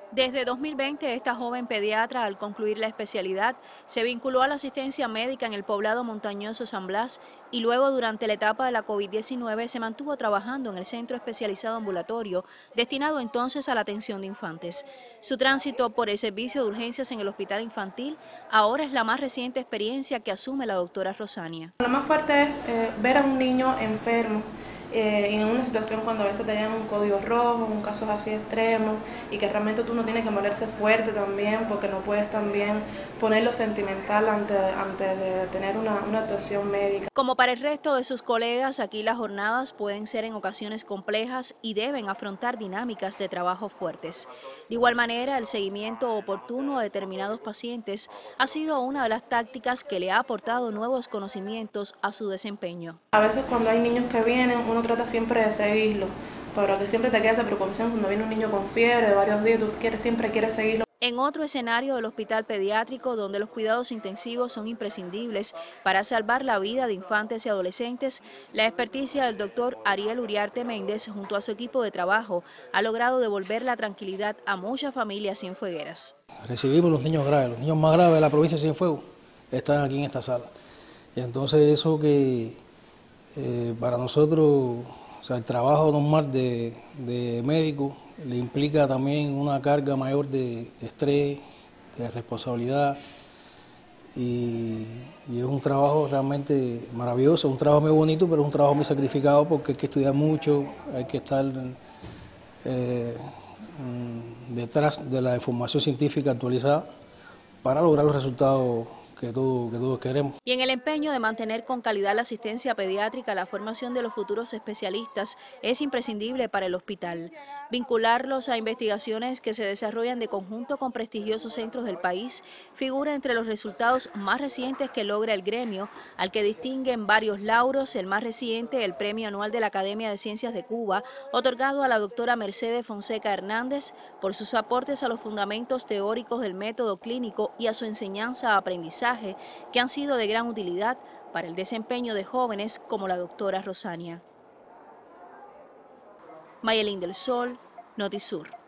Desde 2020, esta joven pediatra, al concluir la especialidad, se vinculó a la asistencia médica en el poblado montañoso San Blas y luego, durante la etapa de la COVID-19, se mantuvo trabajando en el centro especializado ambulatorio, destinado entonces a la atención de infantes. Su tránsito por el servicio de urgencias en el hospital infantil ahora es la más reciente experiencia que asume la doctora Rosania. Lo más fuerte es ver a un niño enfermo en una situación cuando a veces te llegan un código rojo, un caso así extremo, y que realmente tú no tienes que moverse fuerte también, porque no puedes también ponerlo sentimental antes de tener una actuación médica. Como para el resto de sus colegas, aquí las jornadas pueden ser en ocasiones complejas y deben afrontar dinámicas de trabajo fuertes. De igual manera, el seguimiento oportuno a determinados pacientes ha sido una de las tácticas que le ha aportado nuevos conocimientos a su desempeño. A veces cuando hay niños que vienen, uno trata siempre de seguirlo, pero que siempre te queda esa preocupación cuando viene un niño con fiebre de varios días, tú siempre quieres seguirlo. En otro escenario del hospital pediátrico, donde los cuidados intensivos son imprescindibles para salvar la vida de infantes y adolescentes, la experticia del doctor Ariel Uriarte Méndez, junto a su equipo de trabajo, ha logrado devolver la tranquilidad a muchas familias cienfuegueras. Recibimos los niños graves, los niños más graves de la provincia de Cienfuegos están aquí en esta sala. Y entonces eso que para nosotros, o sea, el trabajo normal de médico le implica también una carga mayor de estrés, de responsabilidad, y es un trabajo realmente maravilloso, un trabajo muy bonito, pero es un trabajo muy sacrificado porque hay que estudiar mucho, hay que estar detrás de la información científica actualizada para lograr los resultados que todos queremos. Y en el empeño de mantener con calidad la asistencia pediátrica, la formación de los futuros especialistas es imprescindible para el hospital. Vincularlos a investigaciones que se desarrollan de conjunto con prestigiosos centros del país figura entre los resultados más recientes que logra el gremio, al que distinguen varios lauros, el más reciente, el Premio Anual de la Academia de Ciencias de Cuba, otorgado a la doctora Mercedes Fonseca Hernández por sus aportes a los fundamentos teóricos del método clínico y a su enseñanza-aprendizaje, que han sido de gran utilidad para el desempeño de jóvenes como la doctora Rosania. Mayelín del Sol, Notisur.